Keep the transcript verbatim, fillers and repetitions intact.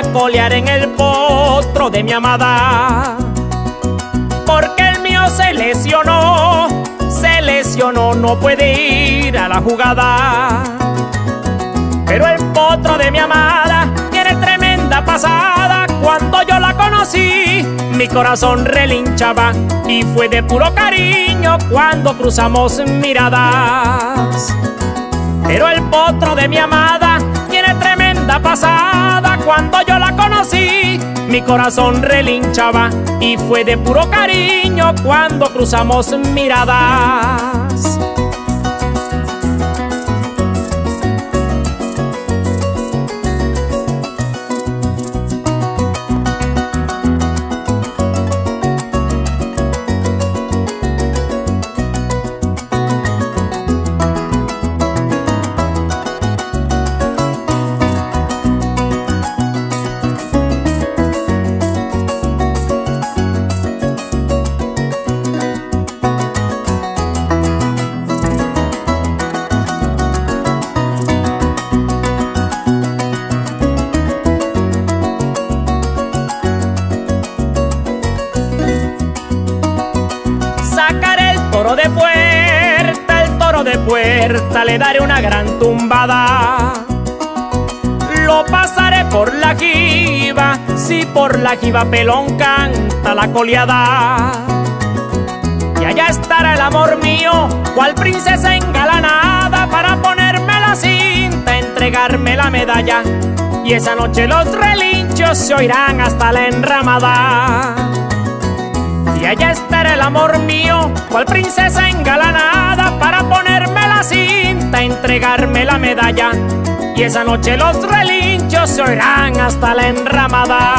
colear en el potro de mi amada, porque el mío se lesionó, se lesionó, no puede ir a la jugada. Pero el potro de mi amada tiene tremenda pasada. Cuando yo la conocí, mi corazón relinchaba y fue de puro cariño cuando cruzamos miradas. Pero el potro de mi amada tiene tremenda pasada. Cuando yo la conocí, mi corazón relinchaba y fue de puro cariño cuando cruzamos miradas. Sacaré el toro de puerta, el toro de puerta, le daré una gran tumbada. Lo pasaré por la jiba, si por la jiba pelón canta la coleada. Y allá estará el amor mío, cual princesa engalanada, para ponerme la cinta, entregarme la medalla. Y esa noche los relinchos se oirán hasta la enramada. Y allá estará el amor mío, cual princesa engalanada, para ponerme la cinta, entregarme la medalla. Y esa noche los relinchos se oirán hasta la enramada.